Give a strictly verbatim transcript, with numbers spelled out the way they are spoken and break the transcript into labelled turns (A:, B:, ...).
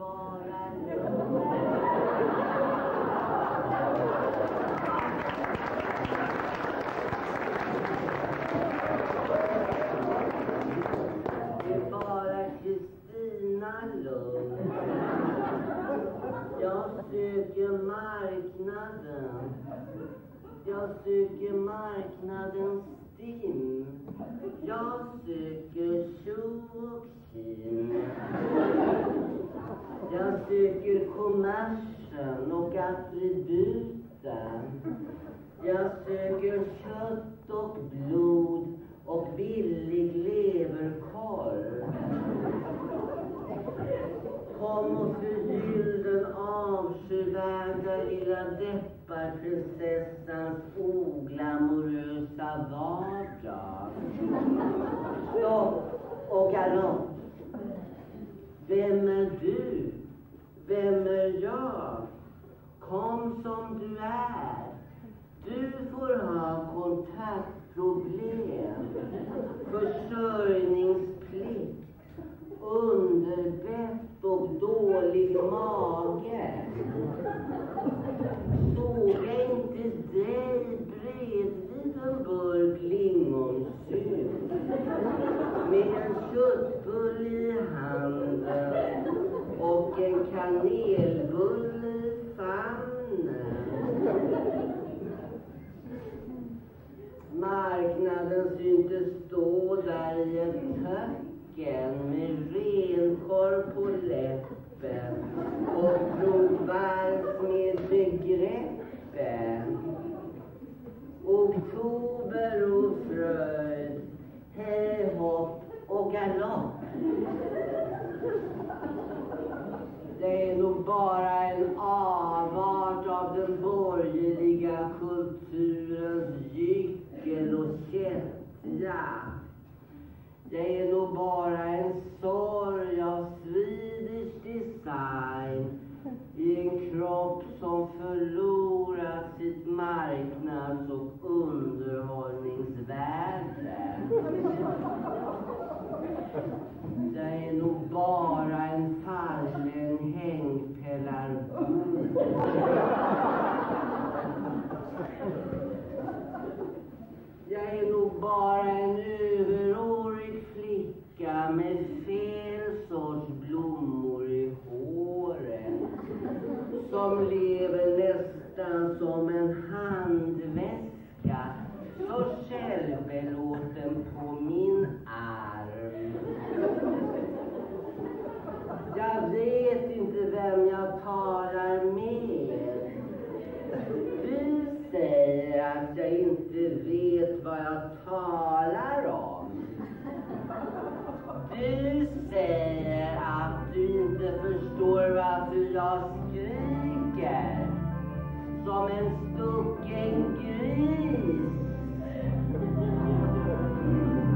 A: bara lugnt. Det är bara Kristina lugnt. Jag söker marknaden. Jag söker marknadens stim. Jag söker tjo och kim. Jag söker kommersen och attributen. Jag söker kött och blod och billig leverkorv. Kom och förgyll den avskyvärda lilla depparprinsessans oglamorösa vardag. Stopp och galopp. Vem är du? Vem är jag? Kom som du är. Du får ha kontaktproblem, försörjningsplikt, underbett och dålig mage. Såg jag inte dig bredvid en burk lingonsylt med en köttbulle i handen och en kanelbulle i famnen? Marknaden syntes stå där i ett töcken med renkorv på läppen och provvals med begreppen. Oktober och fröjd, hej hopp och galopp. Det är nog bara en avart av den borgerliga kulturens gyckel och kättja. Det är nog bara en sorg av Swedish design i en kropp som förlorat sitt marknads- och underhållningsvärde. Det är nog bara en fallen hängpelarbord. Jag är nog bara en överårig flicka med fel sorts blommor i håret, som lever nästan som en handväska, så självbelåten på min arm. Jag vet inte vem jag talar med. Du säger att jag inte vet vad jag talar om. Du säger att du inte förstår varför jag skriker som en stucken gris.